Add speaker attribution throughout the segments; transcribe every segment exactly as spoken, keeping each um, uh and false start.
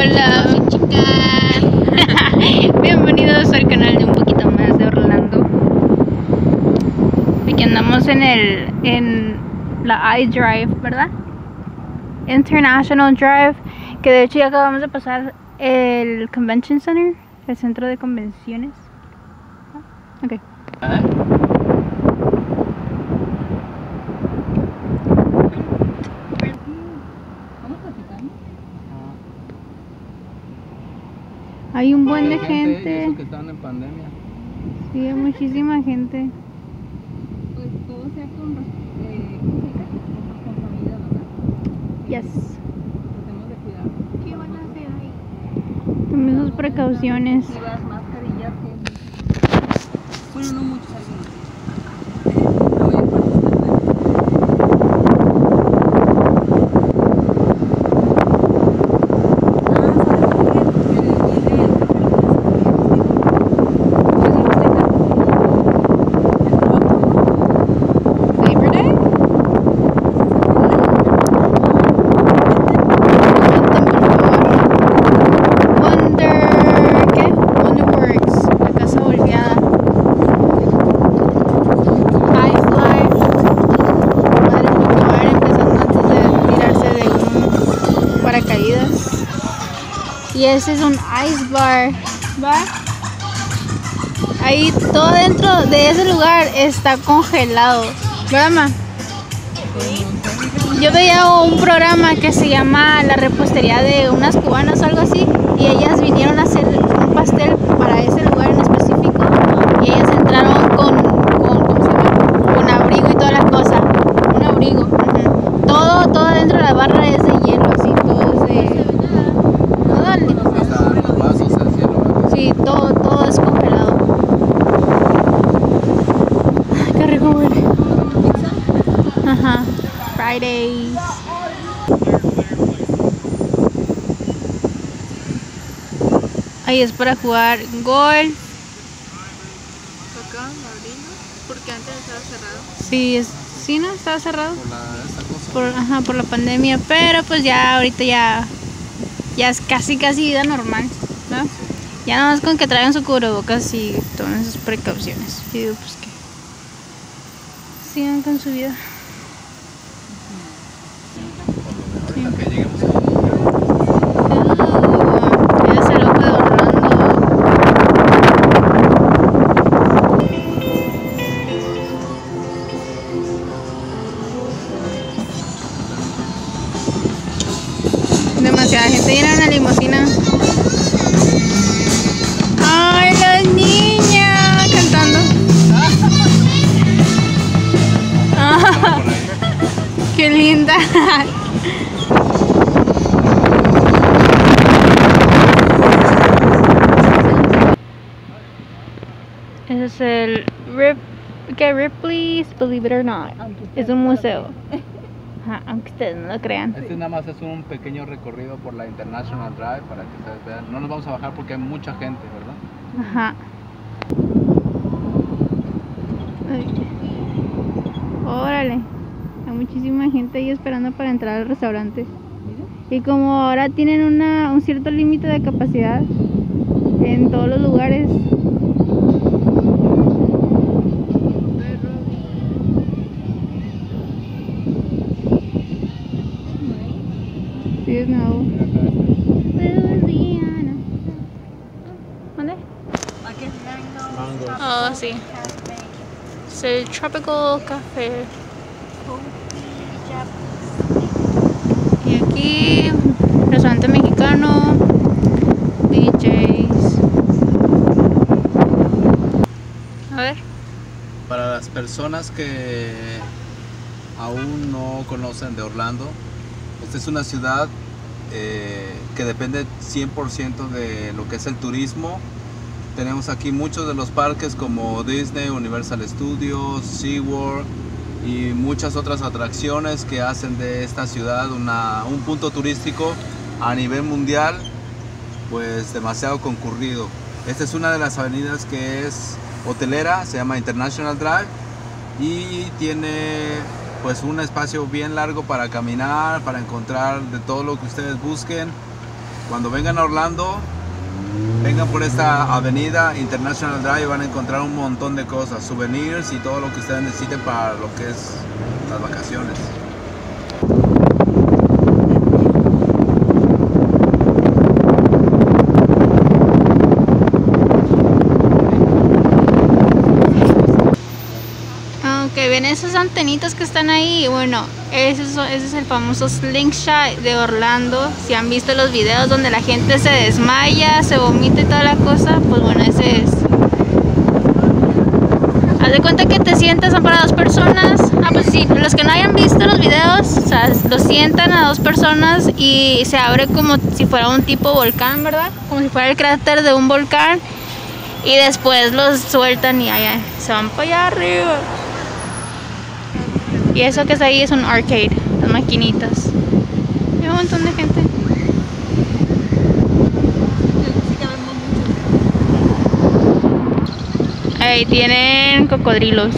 Speaker 1: Hola chicas. Bienvenidos al canal de un poquito más de Orlando. Aquí andamos en el en la iDrive, ¿verdad? International Drive, que de hecho ya acabamos de pasar el Convention Center, el centro de convenciones. Ok. Hay un buen de gente.
Speaker 2: gente. Eso que estaban en pandemia.
Speaker 1: Sí, hay muchísima gente.
Speaker 3: Pues todo sea con eh, responsabilidad, ¿verdad?
Speaker 1: Yes.
Speaker 3: Tratemos de cuidar.
Speaker 1: ¿Qué van a hacer ahí? Tomen sus precauciones.
Speaker 3: Las mascarillas que... Bueno, no muchos, algunos. La mayor parte
Speaker 1: Y ese es un ice bar, ¿va? Ahí todo dentro de ese lugar está congelado, ¿verdad, ma? Yo veía un programa que se llama La Repostería de unas cubanas o algo así, y ellas vinieron a hacer un pastel para ese lugar en específico, y ellas entraron con, con ¿cómo se llama? Con abrigo y toda la cosa, un abrigo, uh-huh. todo, todo dentro de la barra es de hielo, así, todo es de... Sí, todo, todo es congelado. Ay, qué rico huele. Ajá. Fridays. Ahí es para jugar golf.
Speaker 3: Acaban de abrirlo porque antes estaba cerrado.
Speaker 1: Sí, es, sí, no, estaba cerrado.
Speaker 2: Por la, esta cosa.
Speaker 1: Por, ajá, por la pandemia. Pero pues ya ahorita ya, ya es casi casi vida normal, ¿no? Ya nada más con que traigan su cubrebocas y tomen sus precauciones. Y digo, pues que sigan con su vida.
Speaker 2: Ahorita que lleguemos a...
Speaker 1: Uh, es el ojo de Orlando. Demasiada gente llena en la limusina. ¡Ay, la niña! Cantando. Ah, ¡qué linda! Ese es el Rip, ¿qué? Ripley's Believe It or Not. Es un museo. Ajá, aunque ustedes no lo crean.
Speaker 2: Este nada más es un pequeño recorrido por la International Drive para que ustedes vean. No nos vamos a bajar porque hay mucha gente, ¿verdad?
Speaker 1: Ajá. Ay. Órale. Hay muchísima gente ahí esperando para entrar al restaurante. Y como ahora tienen una, un cierto límite de capacidad en todos los lugares. Sí, es nuevo. ¿Dónde? Oh, sí. Es el Tropical Café. Y aquí, restaurante mexicano, D Js. A ver.
Speaker 2: Para las personas que aún no conocen de Orlando, esta es una ciudad eh, que depende cien por ciento de lo que es el turismo. Tenemos aquí muchos de los parques como Disney, Universal Studios, SeaWorld y muchas otras atracciones que hacen de esta ciudad una, un punto turístico a nivel mundial, pues demasiado concurrido. Esta es una de las avenidas que es hotelera, se llama International Drive y tiene pues un espacio bien largo para caminar, para encontrar de todo lo que ustedes busquen. Cuando vengan a Orlando, vengan por esta avenida International Drive, van a encontrar un montón de cosas, souvenirs y todo lo que ustedes necesiten para lo que es las vacaciones.
Speaker 1: Que ven esas antenitas que están ahí. Bueno, ese es, ese es el famoso slingshot de Orlando. Si han visto los videos donde la gente se desmaya, se vomita y toda la cosa, pues bueno, ese es. Haz de cuenta que te sientas, son para dos personas. Ah, pues sí, los que no hayan visto los videos, o sea, los sientan a dos personas y se abre como si fuera un tipo volcán, ¿verdad? Como si fuera el cráter de un volcán. Y después los sueltan y allá se van para allá arriba. Y eso que está ahí es un arcade, las maquinitas. Hay un montón de gente. Ahí tienen cocodrilos.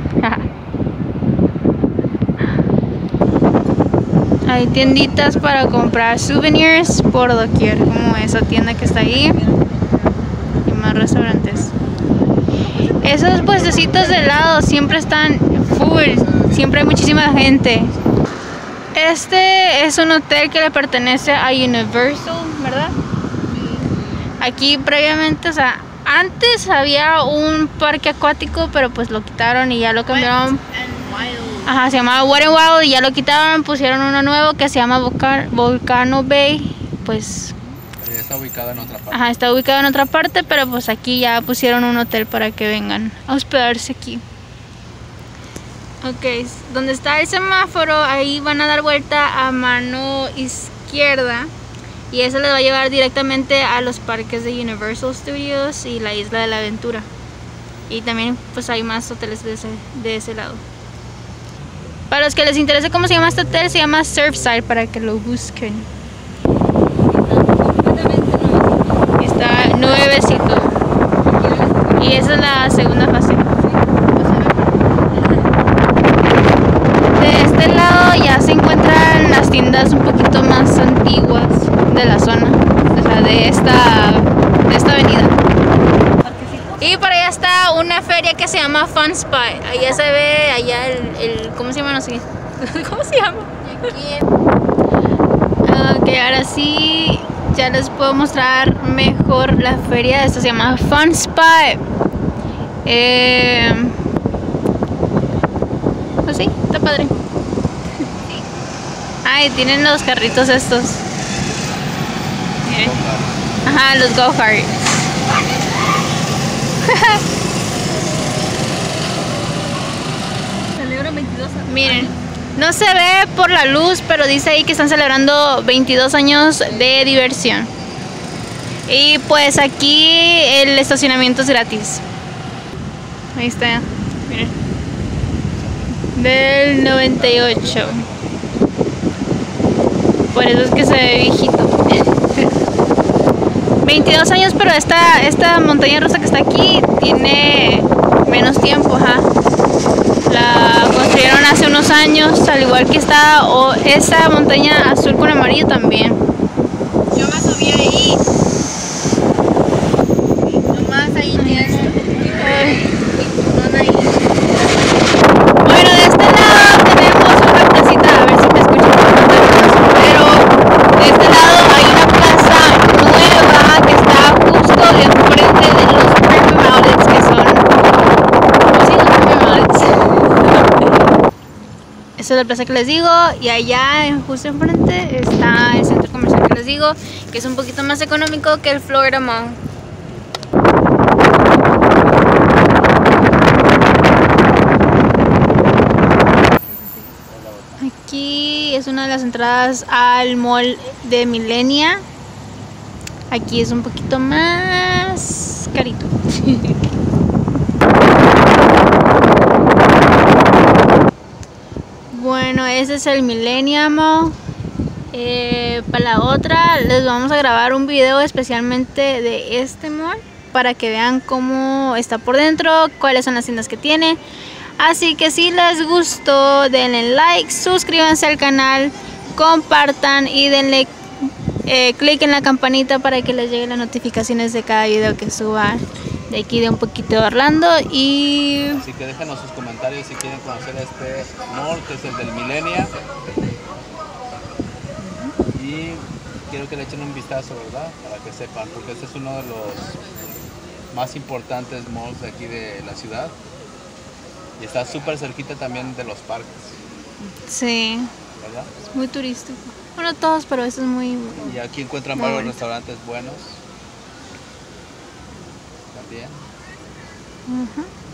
Speaker 1: Hay tienditas para comprar souvenirs por doquier, como esa tienda que está ahí. Y más restaurantes. Esos puestecitos de helado siempre están full. Siempre hay muchísima gente. Este es un hotel que le pertenece a Universal, ¿verdad? Aquí previamente, o sea, antes había un parque acuático, pero pues lo quitaron y ya lo cambiaron. Ajá, se llamaba Wet and Wild y ya lo quitaron, pusieron uno nuevo que se llama Volca Volcano Bay, pues.
Speaker 2: Pero ya está ubicado en otra parte.
Speaker 1: Ajá, está ubicado en otra parte, pero pues aquí ya pusieron un hotel para que vengan a hospedarse aquí. Ok, donde está el semáforo, ahí van a dar vuelta a mano izquierda y eso les va a llevar directamente a los parques de Universal Studios y la Isla de la Aventura. Y también pues hay más hoteles de ese, de ese lado. Para los que les interese cómo se llama este hotel, se llama Surfside, para que lo busquen. Está nuevecito. Y esa es la segunda fase. De este lado ya se encuentran las tiendas un poquito más antiguas de la zona, o sea, de esta, de esta avenida. Y por allá está una feria que se llama Fun Spot. Allá se ve, allá el, el ¿cómo se llama? No sé. ¿Cómo se llama? Ok, ahora sí ya les puedo mostrar mejor la feria. Esta se llama Fun Spot. Eh, pues sí, está padre. Ay, tienen los carritos estos. Miren. Ajá, los go-karts.
Speaker 3: Celebran veintidós años.
Speaker 1: Miren, no se ve por la luz, pero dice ahí que están celebrando veintidós años de diversión. Y pues aquí el estacionamiento es gratis. Ahí está, miren. Del noventa y ocho. Por eso es que se ve viejito. veintidós años, pero esta, esta montaña rusa que está aquí tiene menos tiempo, ajá. La construyeron hace unos años, al igual que esta, o esa montaña azul con amarillo también.
Speaker 3: Yo me subí ahí. Nomás ahí tienes.
Speaker 1: Bueno, de este lado tenemos una placita, a ver si me escuchan, pero de este lado hay una plaza nueva que está justo enfrente de los Premium Outlets, que son, sí, los Premium Outlets. Esa es la plaza que les digo, y allá justo enfrente está el centro comercial que les digo, que es un poquito más económico que el Florida Mall. Aquí es una de las entradas al mall de Millenia. Aquí es un poquito más carito. Bueno, ese es el Millenia Mall. Eh, para la otra les vamos a grabar un video especialmente de este mall para que vean cómo está por dentro, cuáles son las tiendas que tiene. Así que si les gustó, denle like, suscríbanse al canal, compartan y denle eh, clic en la campanita para que les lleguen las notificaciones de cada video que suba de aquí de un poquito de Orlando. Y
Speaker 2: Así que déjenos sus comentarios si quieren conocer este mall, que es el del Millenia. Y quiero que le echen un vistazo, ¿verdad? Para que sepan, porque este es uno de los más importantes malls de aquí de la ciudad. Y está súper cerquita también de los parques,
Speaker 1: sí,
Speaker 2: ¿verdad?
Speaker 1: es muy turístico. Bueno, todos, pero eso es muy...
Speaker 2: Y aquí encuentran
Speaker 1: Muy
Speaker 2: varios
Speaker 1: bonito.
Speaker 2: restaurantes buenos. También.
Speaker 1: Ujú.